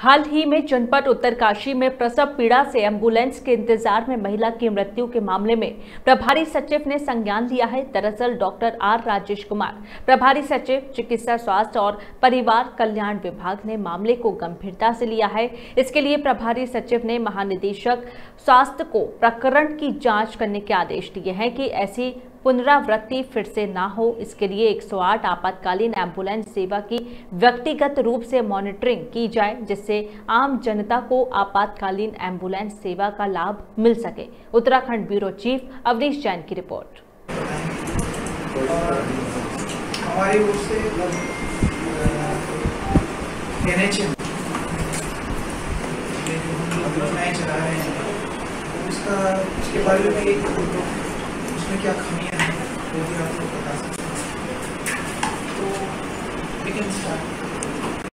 हाल ही में जनपद उत्तरकाशी में प्रसव पीड़ा से एम्बुलेंस के इंतजार में महिला की मृत्यु के मामले में प्रभारी सचिव ने संज्ञान लिया है। दरअसल डॉक्टर आर राजेश कुमार, प्रभारी सचिव चिकित्सा स्वास्थ्य और परिवार कल्याण विभाग ने मामले को गंभीरता से लिया है। इसके लिए प्रभारी सचिव ने महानिदेशक स्वास्थ्य को प्रकरण की जाँच करने के आदेश दिए हैं कि ऐसी पुनरावृत्ति फिर से ना हो। इसके लिए 108 आपातकालीन एम्बुलेंस सेवा की व्यक्तिगत रूप से मॉनिटरिंग की जाए, जिससे आम जनता को आपातकालीन एम्बुलेंस सेवा का लाभ मिल सके। उत्तराखंड ब्यूरो चीफ अवनीश जैन की रिपोर्ट। हमारी ओर से नए चला रहे हैं, उसके बारे में उसमें क्या खामियां हैं वो भी आपको बता सकते हैं। तो लेकिन